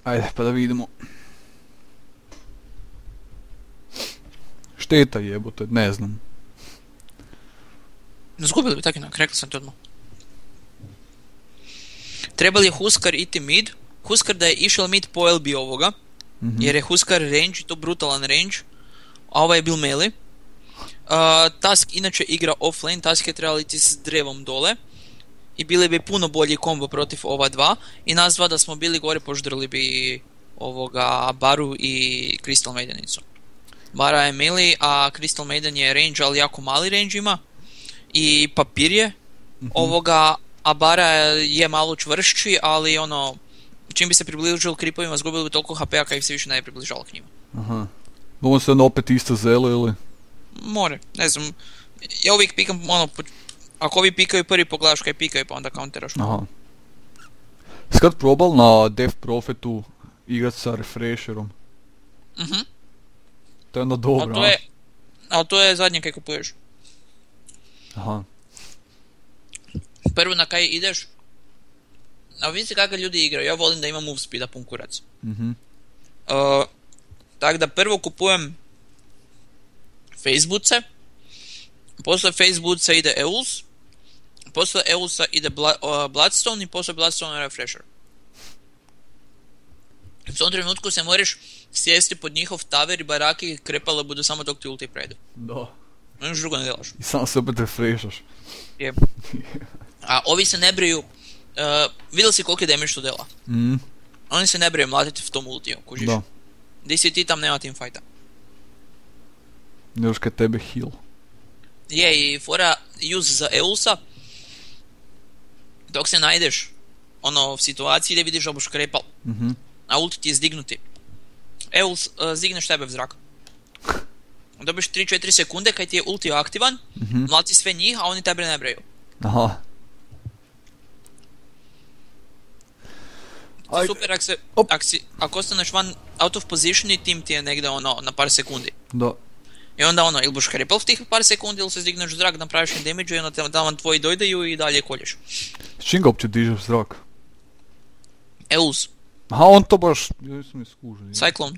Ajde, pa da vidimo. Šteta jebote, ne znam. Zgubili bi tak inak, rekli sam ti odmah. Trebali je Huskar iti mid. Huskar da je išao mid pojel bi ovoga. Jer je Huskar range i to brutalan range. A ovaj je bil melee. Tusk inače igra offlane, Tusk je trebali iti s drevom dole. I bili bi puno bolji kombo protiv ova dva. I nas dva da smo bili gore poždrli bi ovoga Baru i Crystal Maidenicu. Bara je melee, a Crystal Maiden je range, ali jako mali range ima. I papir je ovoga, a Bara je malo čvršći, ali ono, čim bi se približili kripovima, zgubili bi toliko HP-a kad ih se više ne bi približalo k njima. Aha. Ovo se onda opet isto zelo ili? More, ne znam. Ja uvijek pikam, ono, ako ovi pikaju prvi pogledaš kaj pikaju pa onda counteraš. Aha. Skad probal na Death Prophetu igrat sa refresherom? To je onda dobro, ali to je zadnje kaj kupuješ. Aha. Prvo na kaj ideš, a vidi se kakve ljudi igraju, ja volim da imam move speeda pun kurac. Tako da prvo kupujem Facebookce, posle Facebookca ide Euls, posle Eulsa ide Bloodstone i posle Bloodstone refresher. U tom trenutku se moraš sjesti pod njihov taver i baraki krepale budu samo dok ti ulti predu. Da. Niš drugo ne delaš. I samo se opet refreshaš. Je. A ovi se ne briju, vidjeli si koliki damage to dela. Oni se ne briju mlatiti v tom ultiju, kužiš. Da. Di si ti tam nema teamfighta. Još kad tebe heal. Je, i fora use za Eulsa, dok se najdeš ono, v situaciji gdje vidiš da boš krepal, a ulti ti je zdignuti. Euls zdigneš tebe v zrak. Dobiš 3-4 sekunde kad ti je ulti aktivan, mlati sve njih, a oni tebe ne briju. Aha. Super ako ostaneš van out of position i tim ti je negdje ono na par sekundi. Da. I onda ono, ili boš krepal v tih par sekundi ili se zdigneš v zrak, napraviš im damage i onda tamo tvoji dojdeju i dalje kolješ. S čim ga uopće dižeš v zrak? Euls. Aha, on to baš... Ja sam iskužen. Cyclone.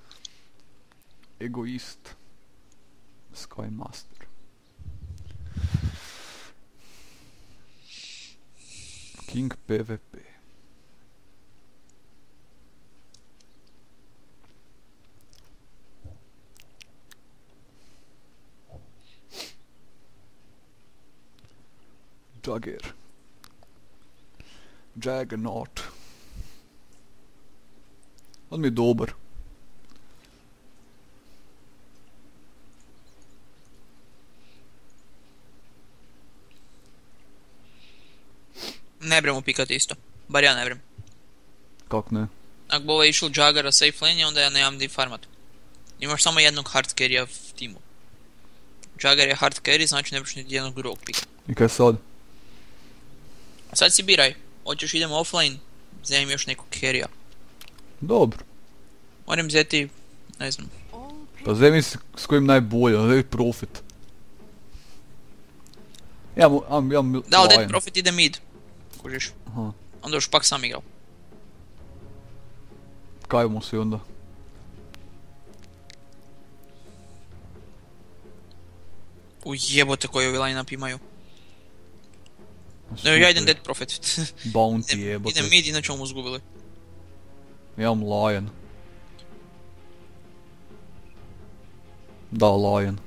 Egoist. Sky Master. King PvP. Jagger. Juggernaut. On mi je dobar. Ne brem upikati isto. Bar ja ne brem. Kak ne? Ako bi ovo išlo Juggera safe lane, onda ja nemam di farmat. Imaš samo jednog hard carry-a v timu. Jugger je hard carry, znači ne breš niti jednog drugog pika. I kaj sad? A sad si biraj. Hoćeš idem offline, zemim još nekog carry-a. Dobro. Moram vzeti, ne znam. Pa zemi s kojim najbolje, zemi Profit. Ja da, ali Dead Profit ide mid. Kužiš. Aha. Onda još pak sam igrao. Kajmo se onda. Jebote koji ovi line-up imaju. Ja idem Dead Profit. Bounty jebote. Idem mid, inače mu zgubili. Ja imam Lion. Da, Lion.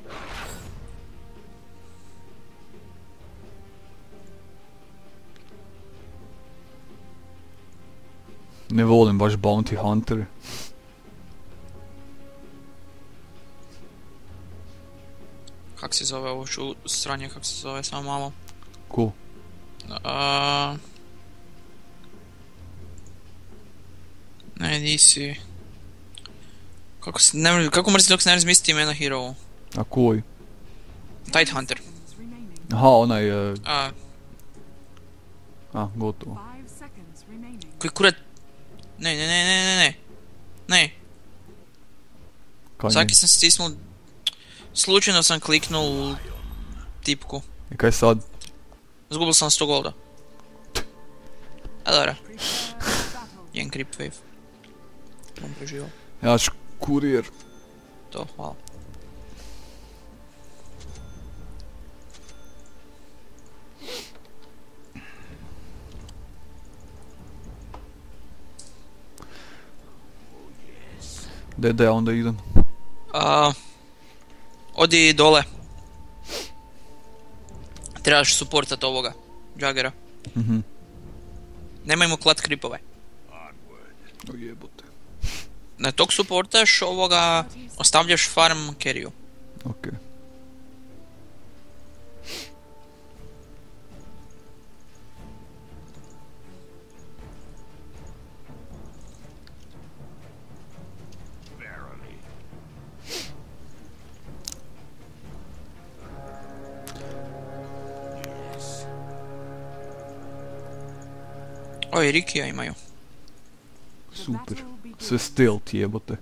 Ne volim baš Bounty Hunter. Kak se zove ovo sranje, kak se zove, samo malo. Ko? Ne, nisi. Kako mrzim dok se ne razmisliti imena hero-u? A koji? Tidehunter. Aha, onaj... gotovo. Koji kurat... Ne. Svaki sam stisnul... Slučajno sam kliknul tipku. I kaj sad? Zgubil sam 100 golda. A dobra. Jedan creep wave. On preživao. Ja ću kurijer. To, hvala. Da ja onda idem. Odi dole. Trebaš supportat ovoga, Jaggera. Mhm. Nemojmo klat kripove. O jebote. Na tog supportaš ovoga, ostavljaš farm carryu. Okej. Oj, Rikija imaju. Super. Sve stealth jebote.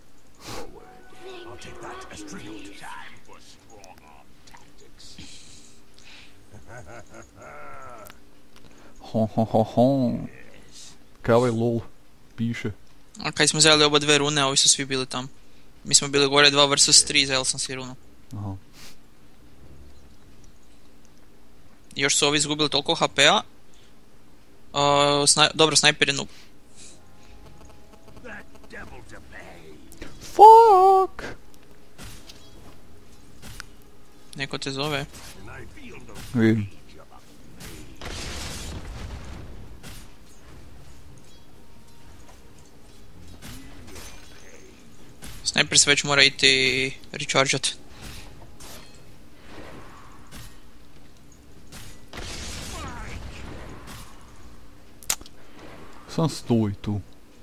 Ho. Kaj ovaj lol piše? A kaj smo zeli oba dve rune, ovi su svi bili tam. Mi smo bili gore 2 versus 3, zeli sam si runu. Aha. Još su ovi izgubili toliko HP-a. Dobro, snajper je noob. Fuck! Neko te zove. Vidim. Snajper se već mora iti rechargeat. Sam stoj tu.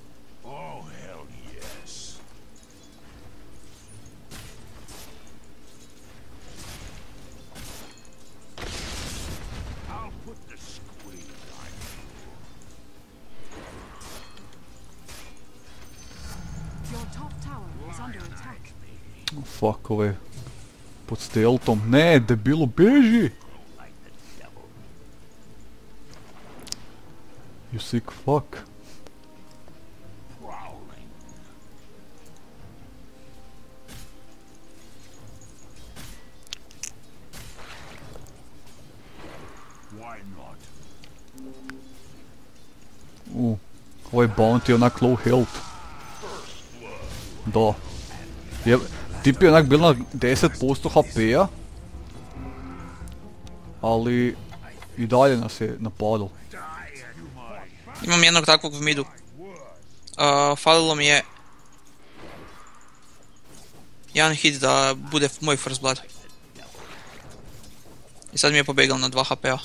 Fuck, ove pod stealthom. Ne, debilo, beži! You sick fuck. Ovaj bounty je onak low health. Da. Tip je onak bil na 10% HP-a. Ali i dalje nas je napadal. Imam jednog takvog v midu. Falilo mi je jedan hit da bude moj first blood. I sad mi je pobegal na 2 HP-a.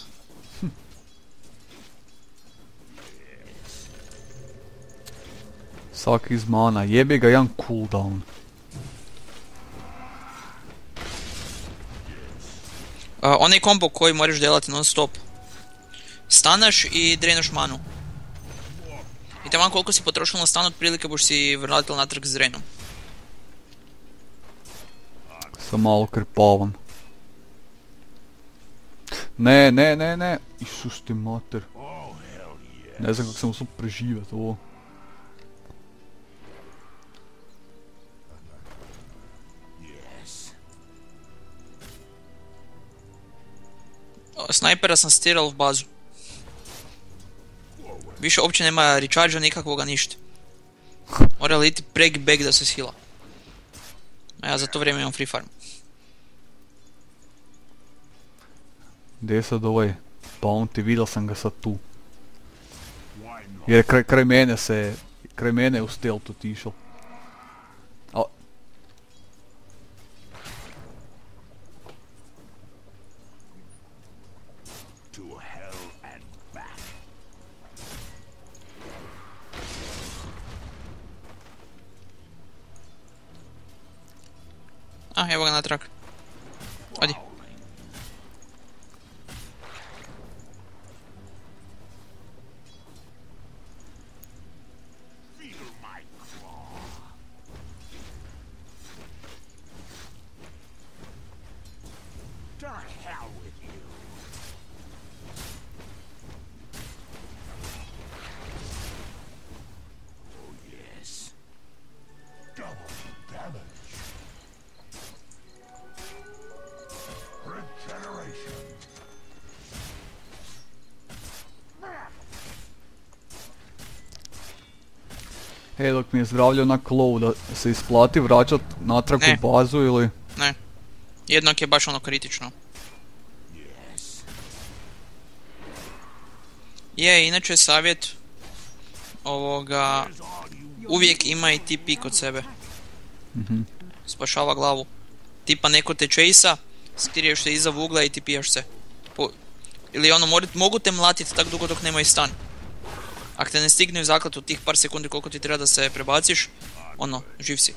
Sak iz mana, jebi ga jedan cooldown. Onaj kombo koji moraš delati non stop. Stanaš i drenaš manu. I taman koliko si potrošil na stan, otprilike boš si vratil natrag z drenom. Sam malo krpavan. Ne. Isus ti mater. Ne znam kako sam uspio preživjeti ovo. Snajpera sam stiral v bazu. Više uopće nema recharge-a nikakvoga ništa. Mora li iti preg back da se shila. A ja za to vrijeme imam free farm. Gdje je sad ovaj bounty, vidio sam ga sad tu. Jer kraj mene je u stealth otišao. Evo ga natrag. Odi. Hej, dok mi je zdravlje onak low, da se isplati vraćat natrag Ne. u bazu ili... Ne. Jednog je baš ono kritično. Je, inače savjet ovoga, uvijek ima i ti pik kod sebe. Spašava glavu. Tipa neko te chase-a, skriješ se iza vugla i ti pijaš se. Ili ono, mogu te mlatiti tak dugo dok nemaju stan. Ako te ne stignu zaklat u tih par sekundi koliko ti treba da se prebaciš, ono, živ si.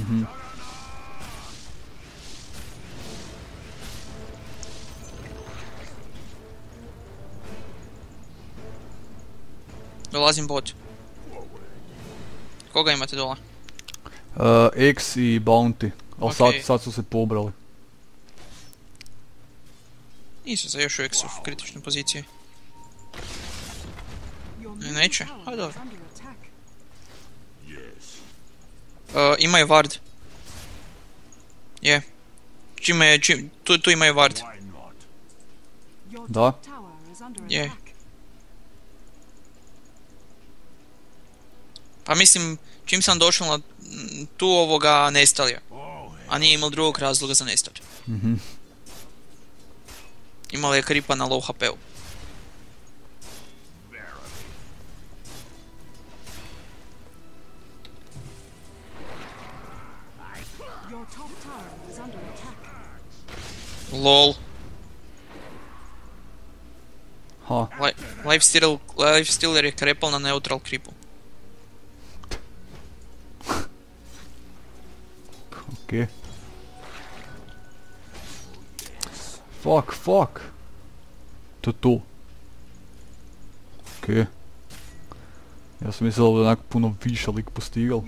Dolazim bot. Koga imate dola? X i Bounty, ali Okej. sad su se pobrali. Nisu se još uvijek su u kritičnoj poziciji. Neće, a dobro. Imaju ward. Je. Tu imaju ward. Da? Je. Pa mislim, čim sam došao na tu ovoga nestali je. A nije imao drugog razloga za nestati. Imala je kripa na low HP-u. LOL. Ha. Lifestealer je krepal na neutral kripu. Okej. Fuck. To je to. Okej. Ja sam mislio da je onak puno više lik postigal.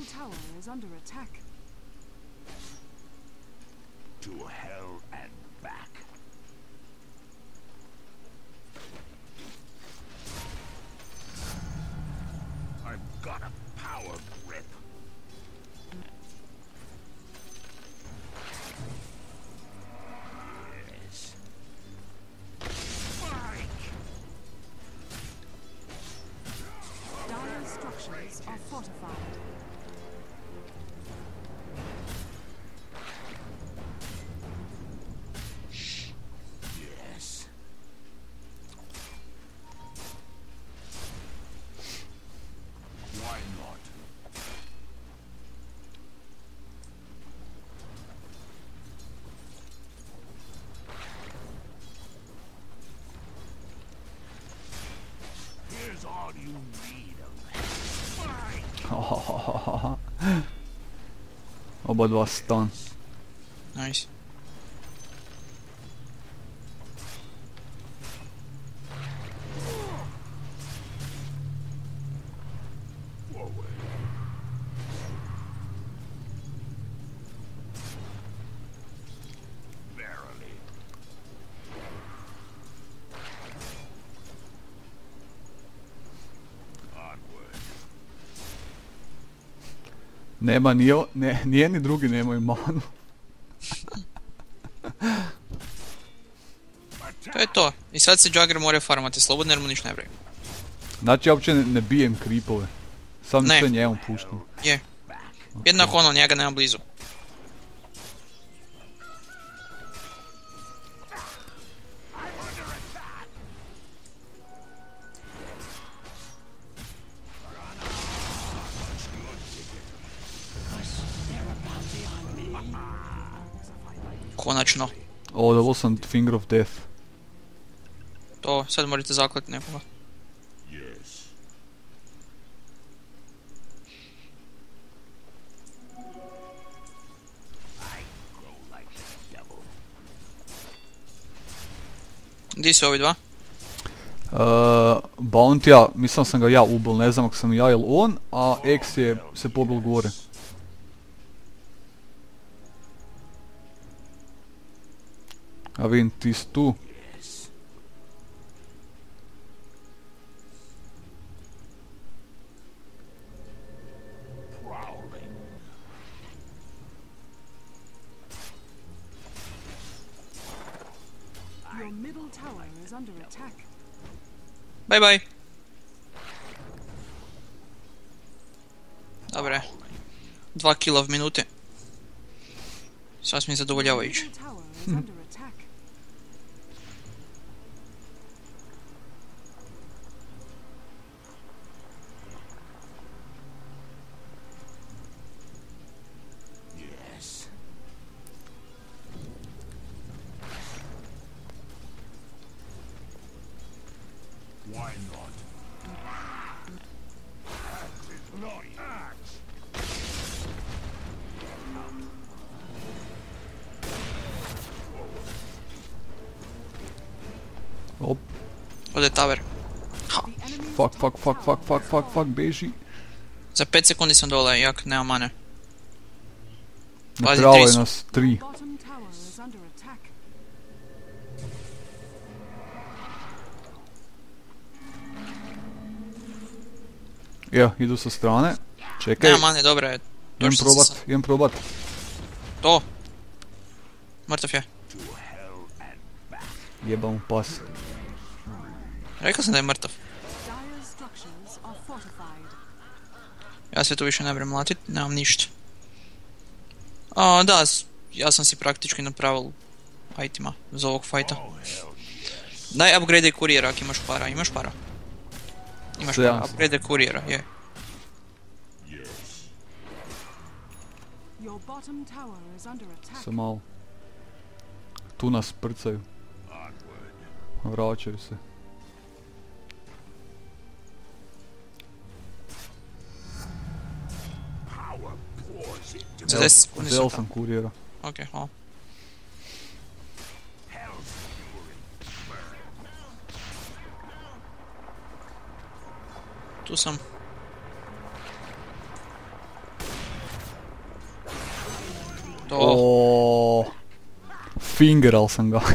Oba dva stun. Nice. Nema ni drugi nemaju manu. To je to. I sad se Jagger mora farmati slobodno jer mu ništa ne vravi. Znači ja uopće ne bijem creepove. Sam Ne. sve njemu puštam. Je. Jednako ono, njega nema blizu. Konačno. O, dobio sam Finger of Death. To, sad morate zaklati nekoga. Di su ovi dva? Bounty-a, mislim sam ga ja ubil, ne znam ako sam ja ili on, a X je se pobil gore. A vidim, ti si tu. Your middle tower is under attack. Bye bye. Dobre. 2 kila v minuti. Sasvim zadovoljavajući. Middle tower is under attack. Op, Ode tower. Ha. The enemy's fuck, top fuck, fuck, tower fuck, fuck, is fuck, falling. fuck, beži. Za 5 sekundi sam dole, jak nema mane. Pazi, Napravio tri su. nas 3. Bottom tower is under attack. Ja, idu sa strane. Čekaj, Nema mane, dobro je. idem Točno probat, sam- idem probat. To. Mrtav je. Jebam pas. Rekao sam da je mrtav. Dire structures are fortified. Ja se tu više ne brem mlatit, nemam ništa. A, da, ja sam si praktički napravil itima za ovog fajta. Daj upgrade kurijera ako imaš para, imaš para? Imaš para, 700. upgrade kurijera, je. Your bottom tower is under attack. Sam malo. Tu nas prcaju. Vraćaju se. Za 10 sekundi su Zel tamo. sam kurijera. Ok, hvala. Tu sam. To. Oooo. Fingeral sam ga.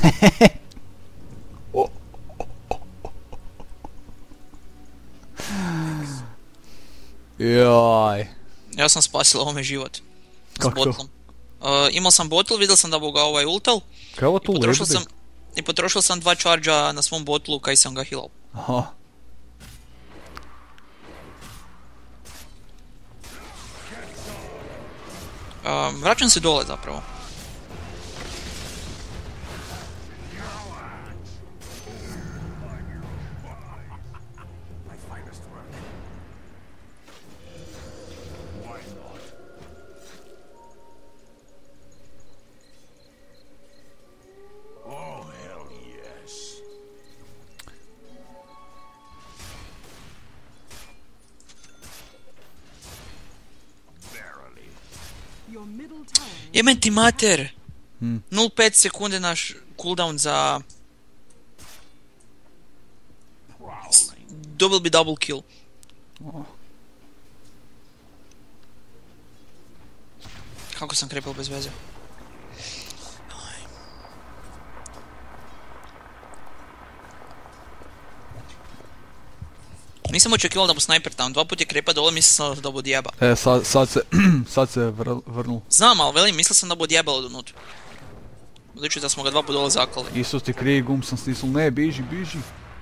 Jaj. Ja sam spasila ovome život. S Kako to? botlom. Imao sam botl, vidio sam da bu ga ultal. Kaj je ovo I tu potrošil leži? sam, I potrošil sam 2 chargea na svom botlu kaj sam ga healal. Aha. Vraćam se dole zapravo. Your middle tower is Jemen ti mater! Hmm. 0,5 sekunde naš cooldown za... Double bi double kill. Kako sam krepao bez veze. Nisam očekivao da mu sniper tam, 2 put je krepa dole, mislio sam da bu odjeba. Sad se vrnul. Znam, ali velim, mislio sam da bu odjebalo do unutra. Budući da smo ga 2 put dole zakali. Isus ti krivi gum sam stisnul. Ne, biži, biži.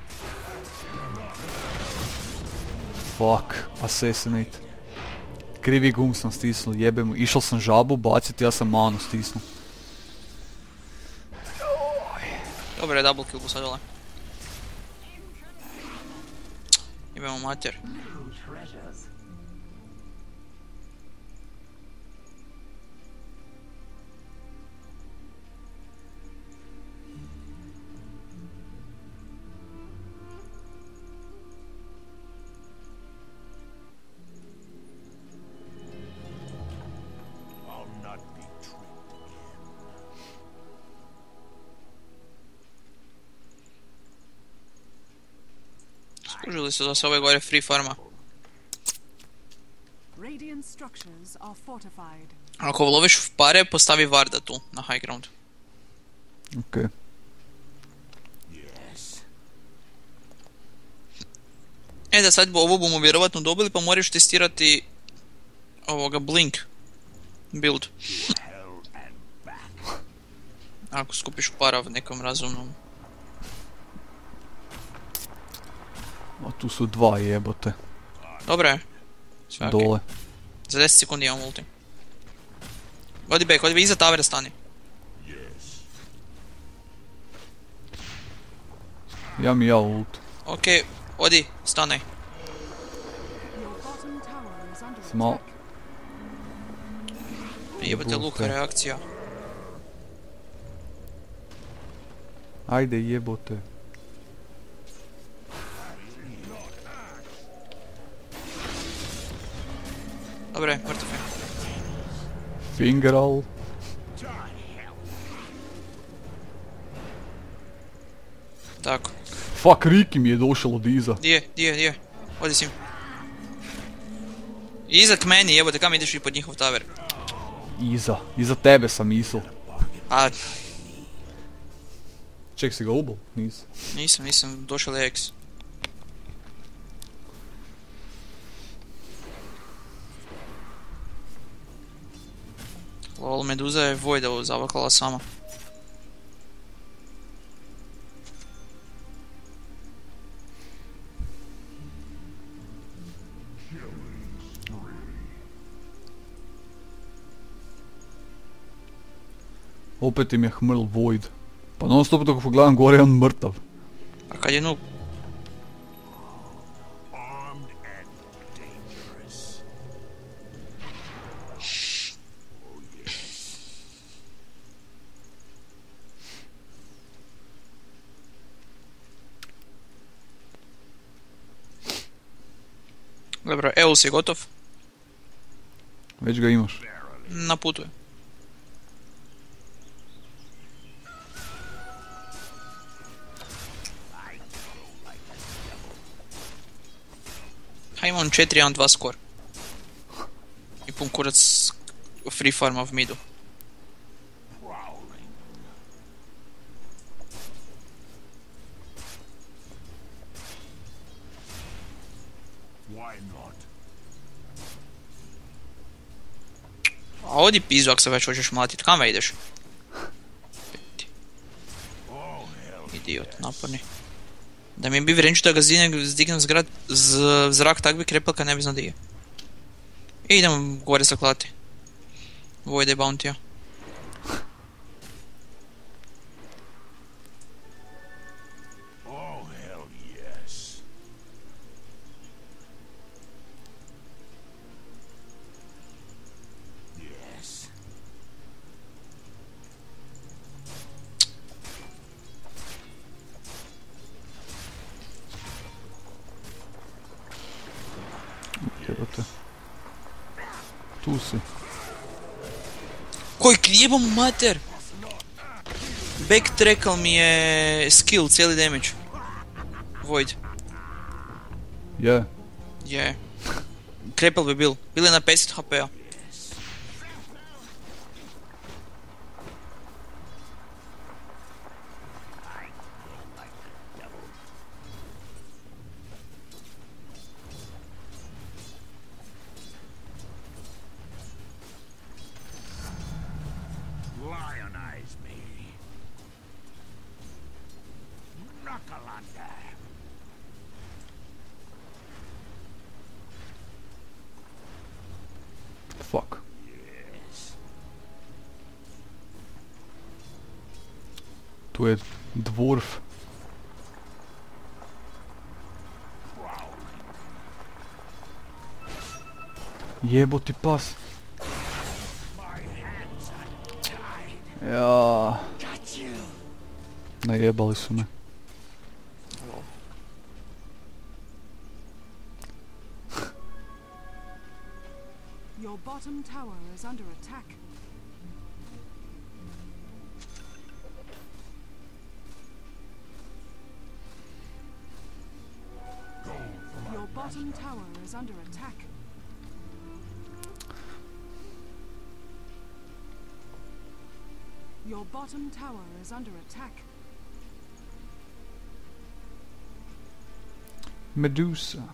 Fuck, assassinate. Krivi gum sam stisnul, jebe mu. Išao sam žabu bacit, ja sam manu stisnul. Dobro je double kill bu sad dole. Jebemo mater. Skužili su da se ove gore free farma. radiant structures are fortified. Ako loviš pare, postavi Varda tu, na high ground. Okej. Da sad ovo bomo vjerovatno dobili, pa moraš testirati ovoga Blink build. Ako skupiš para v nekom razumnom. A tu su dva jebote. Dobre. Sve okej. Dole. Za 10 sekundi imam ulti. Odi back, iza tavera stani. Imam i ja ult. Okej, odi, stanaj. Your bottom tower is under Small. attack. Jebate luka Bulte. reakcija. Ajde jebote. Dobre, mrtav je. Fingeral. Tako. Fuck, Riki mi je došel od iza. Di je. Odi s njim. Iza k meni, jebote, kam ideš i pod njihov taver? Iza tebe sam mislil. A, Ček, si ga ubil? nisam, došao je X. Lol, Meduza je Voida zavakala sama. Opet im je hmrl Void. Pa non stop dok pogledam gore je on mrtav. A kad je noob? Dobro, Eus je gotov. Već ga imaš. Na putu je. Ha, imam 4-1-2 skor. I pun kurac free farma v midu. A odi pizu ako se već hoćeš mlatit, kam ideš? Idiot, naporni. Da mi je bio range da ga zdignem zrak, tak bi krepelka ne bi znao di je. I idem gore saklati. Voide Bounty-a. Jebote. Tu si. Koji jebom mater! Backtrackal mi je skill, cijeli damage. Void. Je. Je. Krepel bi bil. Bil je na 50 HP-a. Lionize me. Knuckle. Fuck. Tu je dwarf. Jeboti pas. Ja. Najebali su me. Your bottom tower is under attack. Your bottom tower is under attack. Your bottom tower is under attack. Medusa.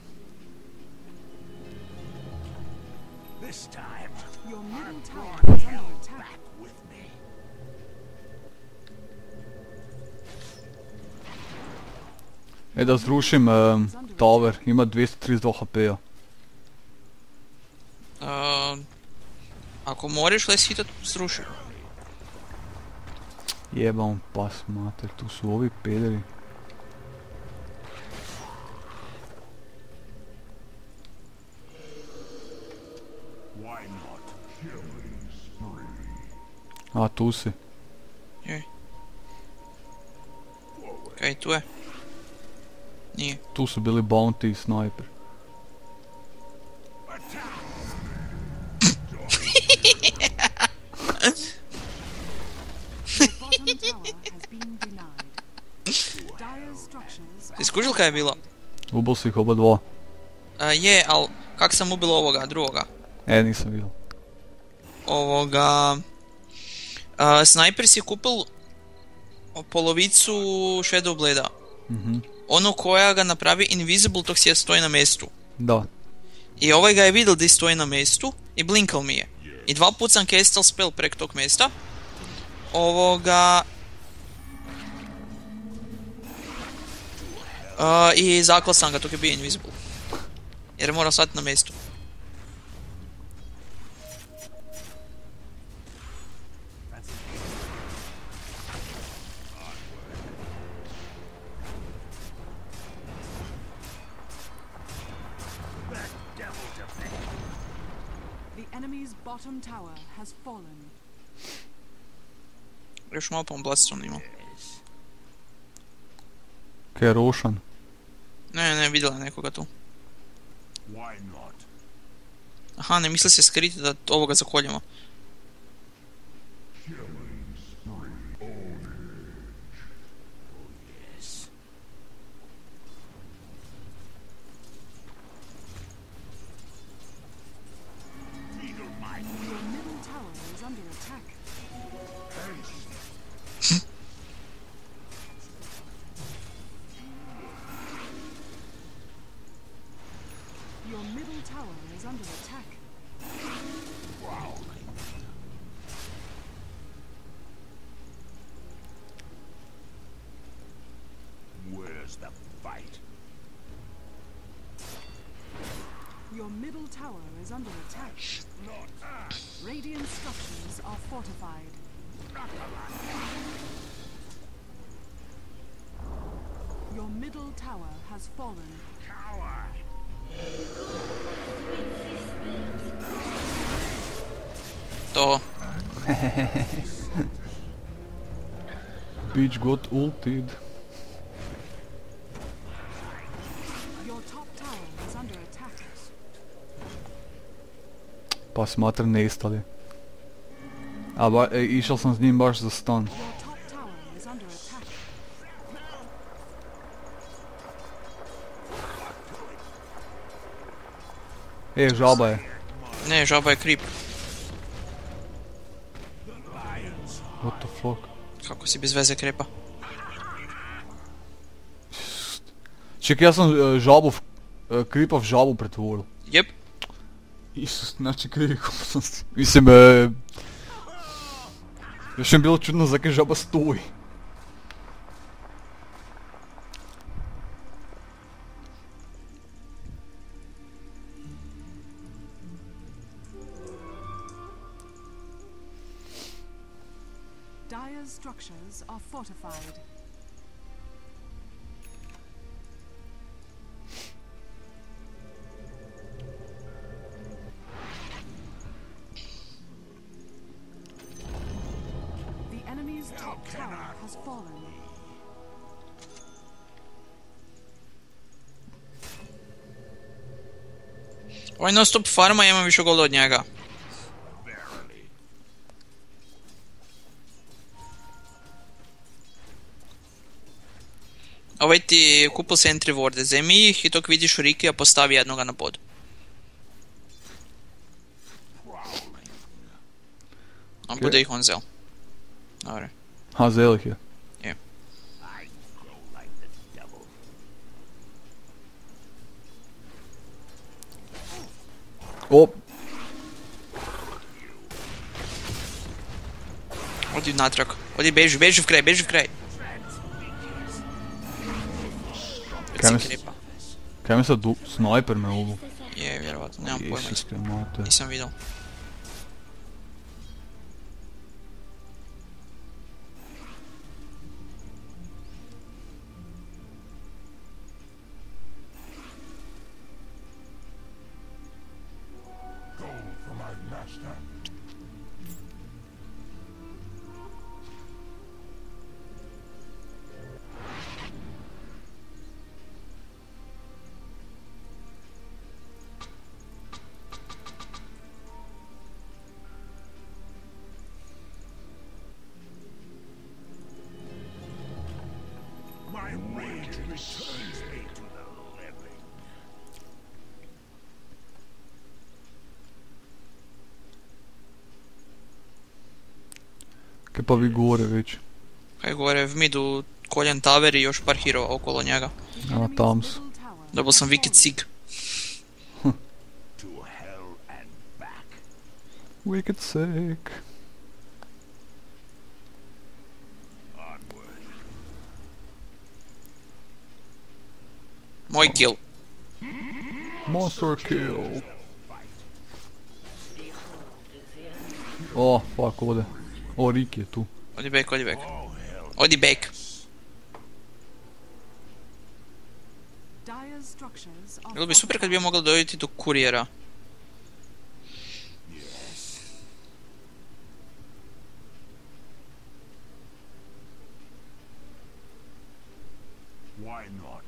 This time, Your middle tower is under attack. with me. Da zrušim tower, ima 232 HP-a. Ako moraš les hitat, sruši. Jebam pas mater, tu su ovi pederi. Why not? Killing spree. A, tu si. Joj. Kaj tu je? Nije. Tu su bili bounty i sniper. Your bottom tower has been denied. Dire's structures Ti are skužil kaj je bilo? Ubil si ih oba dva. Je, al kak sam ubil ovoga, drugoga? Nisam vidio. Snajper si kupil polovicu Shadow Blade-a. Ono koja ga napravi invisible dok si ja stoji na mjestu. Da. I ovaj ga je vidjel di stoji na mjestu i blinkal mi je. I 2 put sam castal spell prek tog mjesta. I zaklal sam ga dok je bio invisible. Jer je morao stati na mjestu. the enemy's bottom tower has fallen. Još malo pa Bloodstone imao. Kaj je Rošan? Ne, vidjela je nekoga tu. Why not? Aha, ne misli se skriti da ovoga zakoljemo. Killing spree. Ownage. Oh yes. Needle my Your middle tower is under attack. Your middle tower is under attack. Where's the fight? Your middle tower is under attack. Not us. Radiant structures are fortified. Your middle tower has fallen. Coward. To. Bitch got ulted. Your top tower is under attack. Pa smatram nestali. Išao sam s njim baš za stun. Your top tower is under attack. Žaba je. Ne, žaba je creep. What the fuck? Kako si bez veze krepa. Ček, ja sam creepa v žabu pretvoril. Jep. Isus, znači krivo sam si. Mislim, još mi bilo čudno zakaj žaba stoji. Dire's structures are fortified. The enemy's top tower has fallen. Ovaj non stop farma, ja imam više golda od njega. Verily. Ovaj ti kupil sentry ward, zemi ih i dok vidiš Rikija postavi jednoga na pod. On bude ih on zel. Dobre. Ha, zel ih je. Je. I grow like the devil. Op, Odi natrag. Odi beži v kraj, beži v kraj. Kaj Si mis- krepa. kaj mi sad sniper me ubu? Je, vjerovatno, nemam pojma. Isus mate. Nisam vidio. Go for my master. My rage returns me to the living. Kaj pa vi gore već? Kaj gore, v midu Koljan Tower i još par hirova okolo njega. A, tam su. Middle tower Dobio sam Wicked Sig. To hell and back. Wicked sick. Onward. Moj kill. Monster kill. O, fuck, ode. O, Rick je tu. Odi back, odi back. Odi back. Dire's structures are Bilo bi super kad bi ja mogla dojeti do kurijera. Why not?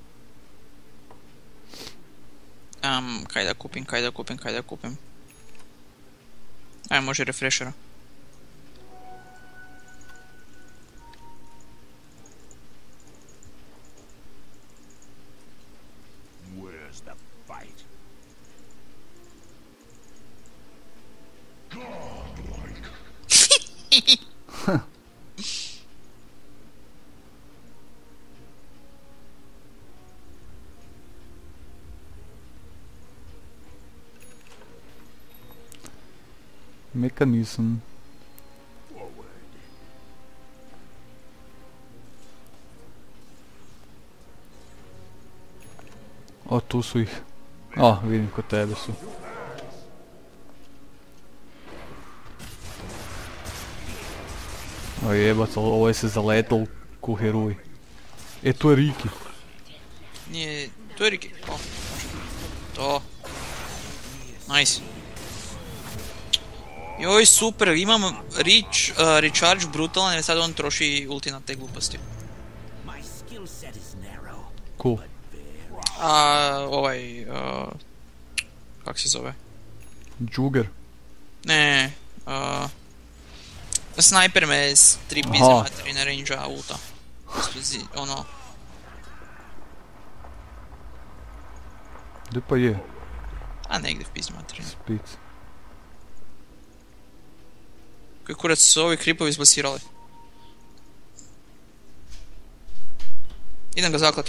Kaj da kupim, kaj da kupim, kaj da kupim. Aj, može refreshera. Where's the fight? Godlike. Mekanizem. Forward. O, tu su ih. A, vidim kod tebe su. O jebac, ovo je se zaletao ko heruj. E, tu je Riki. Nije, tu je Riki. O, može. To. Nice. Joj, super, imam recharge brutalan jer sad on troši ulti na te gluposti. My skill set is narrow. Cool. Kak se zove? Džuger. Ne, snajper me s 3 pizde Aha. materine range-a ulta. Ono, Gdje pa je? a negdje v pizde materine. Spic. Koji kurac su ovi kripovi izbasirali? Idem ga zaklat.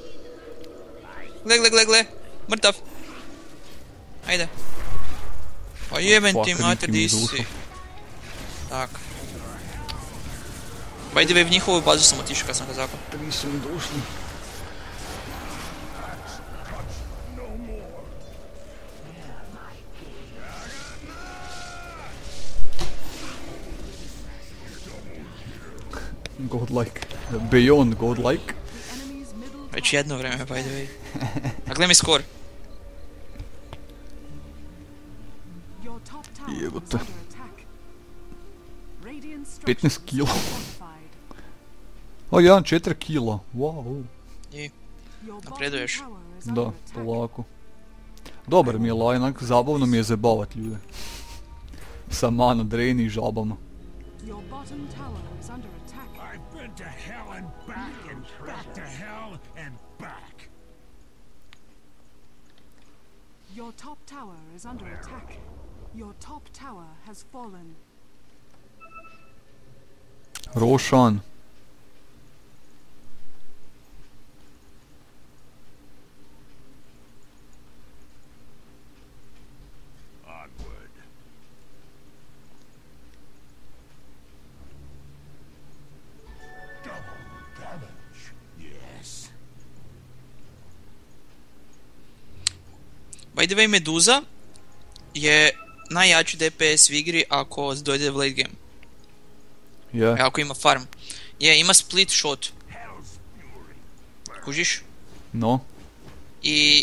Gle, mrtav. Ajde. Pa jeben ti Fuck, mater, Riki mi di je si. došao. Tak. By the way, v njihovu bazu sam otišao kad sam ga zaklat. Nisu mi došli. Godlike. Beyond godlike. enemy's middle Već tower. jedno vreme, by the way. A gle mi skor. Your top tower is Jebote. under attack. Radiant 15 structures kilo. are fortified. O, 1,4 kila. Wow. I, Your bottom Napreduješ. tower is Da, under attack. polako. Dobar mi je line, onak zabavno mi je zabavat ljude. Sa mana drain i žabama. Your bottom tower is under attack. I've been to hell and back and back to hell and back. Your top tower is under attack. Your top tower has fallen. Rošan. Onward. Double damage. Yes. By the way, Meduza je najjači DPS u igri ako dojde v late game. Je. Ako ima farm. Ima split shot. Kužiš? No. I...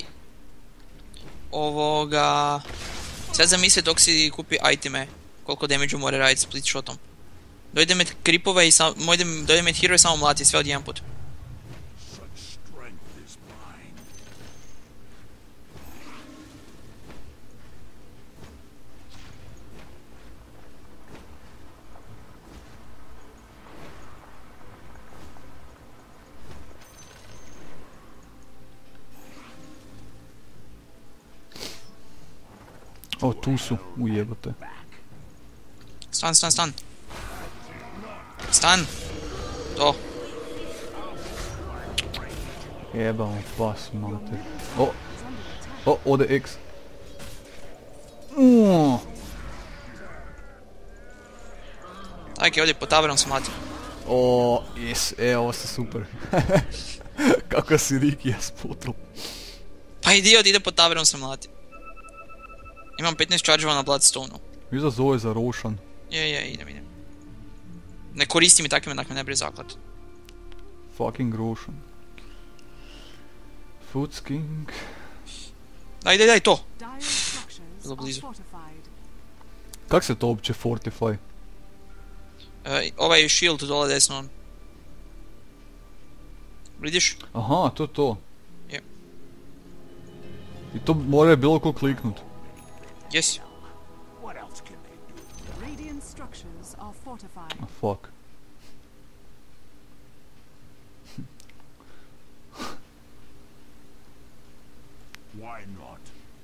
ovoga... Sad zamisli dok si kupi iteme, koliko damage mora raditi split shotom. Dojde med creepove i dojde med hero i samo mlati sve od jedan put. O, tu su, ujebote. Stan. Stan! To. Jebamo pas, mater. Ode X. Tak je ovdje po taverom smlati. Jes, ovo se super. Kako si Riki ja sputro. Pa idiot ide po taverom se mlati. Imam 15 chargeova na Bloodstone-u. Iza zove za Roshan. Je, idem. Ne koristi mi takvime, dakle ne bre zaklat. Fucking Roshan. Footsking. Daj to! Dire structures Bilo are blizu. fortified. Kak se to uopće fortify? Ovaj shield dole desno. Vidiš? Aha, to. Je. I to mora bilo ko kliknut. Yes. Radiant structures are fortified. Ah, fuck. Why not?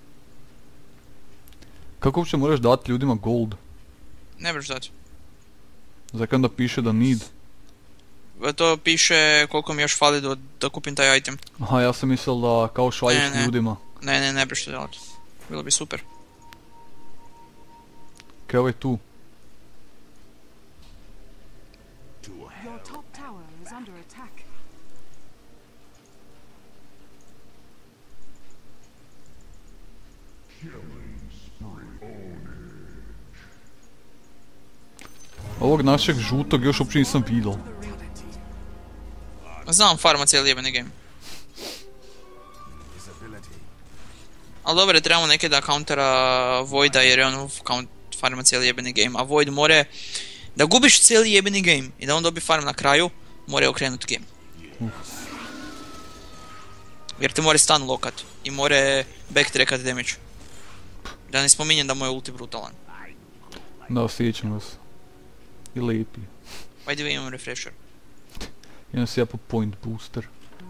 Kako uopće moraš dati ljudima gold? Ne možeš dati. Zakaj onda piše da need? To piše koliko mi još fali da kupim taj item. Aha, ja sam mislil da kao šalješ Ne. ljudima. Ne možeš to dati. Bilo bi super. Kaj ovaj tu? Your top tower is under attack. Ovog našeg žutog još uopće nisam vidio. Znam farma cijeli jebeni game. Ali dobro, trebamo neke da countera Voida jer je on farma cijeli jebeni game. A Void more da gubiš cijeli jebeni game i da on dobi farm na kraju, mora okrenut game. Jer te more stun lokat i more backtrackat damage. Da ne spominjem da mu je ulti brutalan. Da, osjećam vas. I lijepi. By the way, imam refresher. Imam si ja po point booster.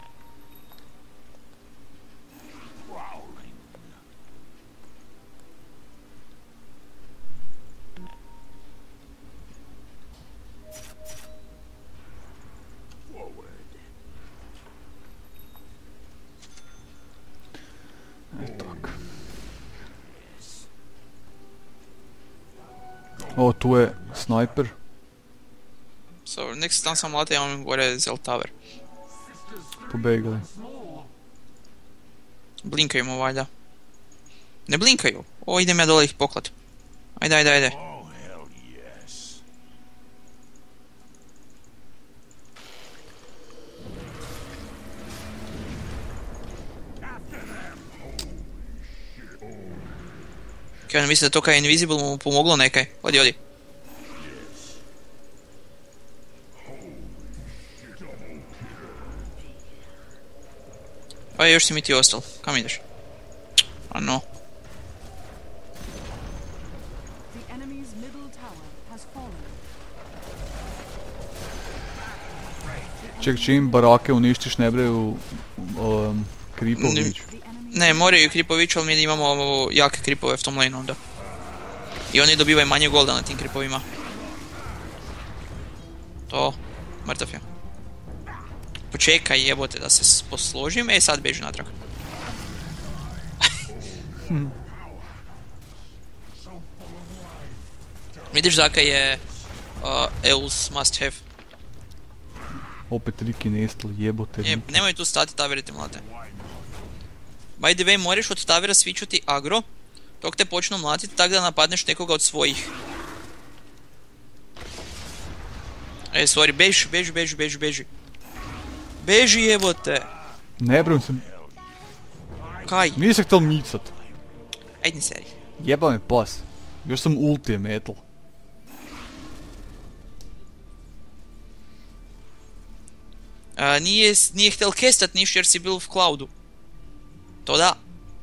Tak. O, tu je snajper. So, next time sam late, ja imam gore Zell Tower. Pobegali. Blinkaju mu valjda. Ne blinkaju. O, idem ja dole ih poklat. Ajde. Oh, hell yes. Kaj on misli da to kaj Invisible mu pomoglo nekaj. Odi. Pa još si mi ti ostal. Kam ideš? A no. The enemy's middle tower has fallen. Čim barake uništiš ne breju kripović. The enemy Ne, moraju kripovići, ali mi imamo jake kripove v tom lane onda. I oni dobivaju manje golda na tim kripovima. To, mrtav je. Počekaj jebote da se posložim, sad beži natrag. Vidiš zakaj je Eul's must have. Opet Riki nestal, jebote. Riki. Nemoj tu stati, taverite mlate. By the way, moraš od tavera svičuti agro, dok te počnu mlatiti, tak da napadneš nekoga od svojih. Sorry, beži. Beži, jebote. Ne brim se, Kaj? nije se htjel micat. Ajde ni seri. Jeba me pas. Još sam ulti je metal. Nije htjel kestat niš jer si bil v cloudu. To da.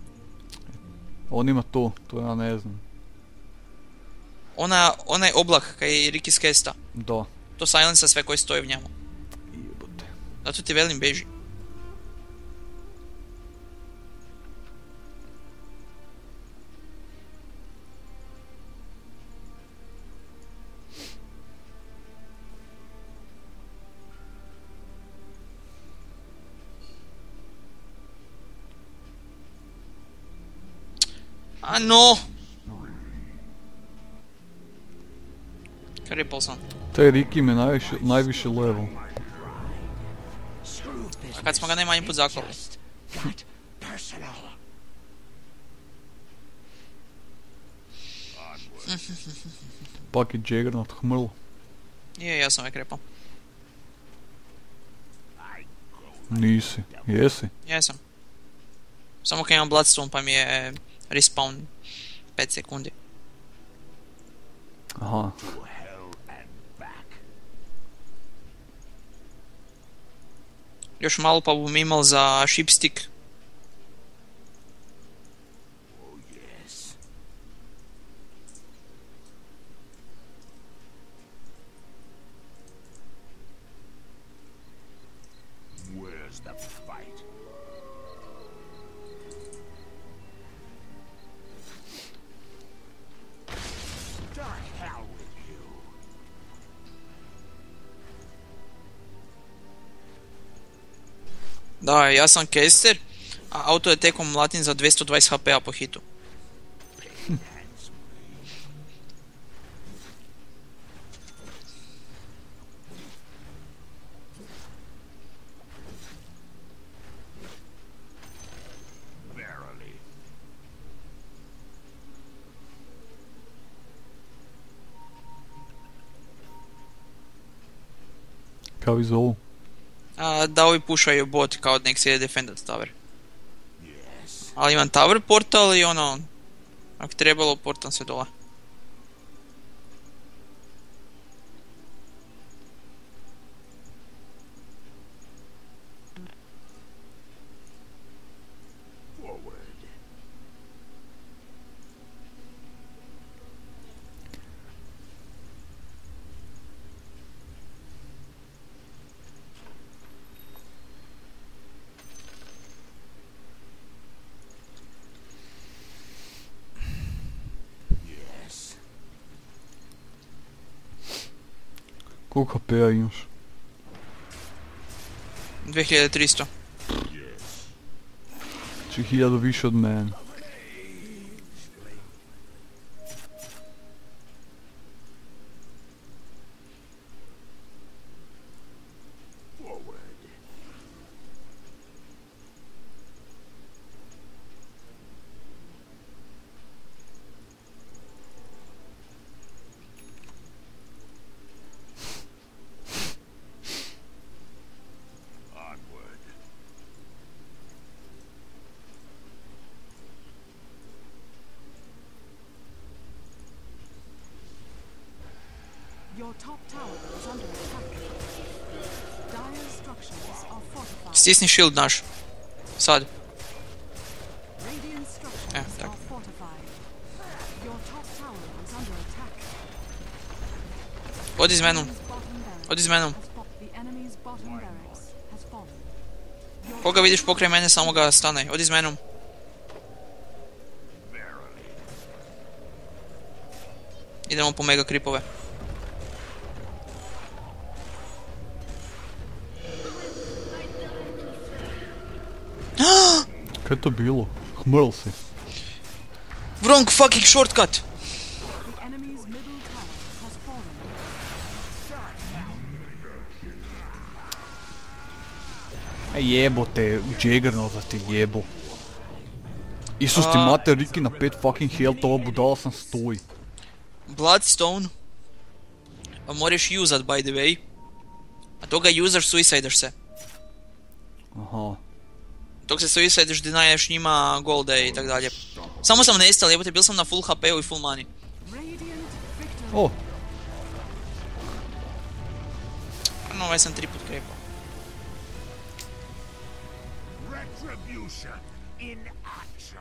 On ima to ja ne znam. Onaj oblak kaj je Riki skesta. Da. To silensa sve koji stoje v njemu. Jebote. Zato ti velim beži. A no! Kripal sam. Taj Riki me najviše level. A kad smo ga najmanje put zaklali. Pak je Juggernaut hmrl. Je, ja sam uvijek repao. Nisi. Jesi? Jesam. Samo kad imam Bloodstone pa mi je respawn 5 sekundi. Aha. Još malo pa bom imao za shipstick. Where's the fight? To hell with you. Da, ja sam caster, a auto je tekom mlatin za 220 HP-a po hitu. Verily. Kao i zovu. Da ovi pušaju bot kao nek se ide defendat tower. Ali imam tower portal i ono, ako trebalo portam se dole. Forward. 'Koliko HP-a imaš? 2300. Znači 1000 više od mene. Onward. Your top tower is under attack. Dire structures are fortified. Stisni shield naš. Sad. Radiant structures tak. are fortified. Your top tower is under attack. Odi s menom. Enemy's bottom barracks Odi s menom. The enemy's bottom barracks has fallen. Koga vidiš pokraj mene, samo ga stanaj. Odi s menom. Idemo po mega kripove. Kaj je to bilo? Hmrl si. Wrong fucking shortcut! The enemy's middle tower has fallen. Jebote, Jaggernauta ti jebo. Isus ti mater, Riki na 5 fucking health, ova budala sam stoji. Bloodstone moraš usat, by the way. A toga usaš, suicidaš se. Aha. Dok se suicidaš, denaješ njima golde i tak dalje. Samo sam nestao, jebote, bil sam na full HP-u i full money. Radiant victory. O, No, ovaj sam 3 put krepao. Retribution in action.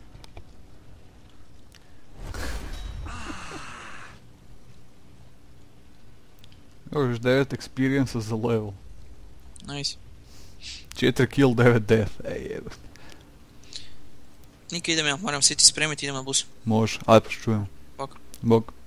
još 9 experience za level. Nice. 4 kill, 9 death, ej jebe. Niko idem ja, moram se ti spremiti, idem na bus. Može, ajde pa čujemo. Bok. Bog.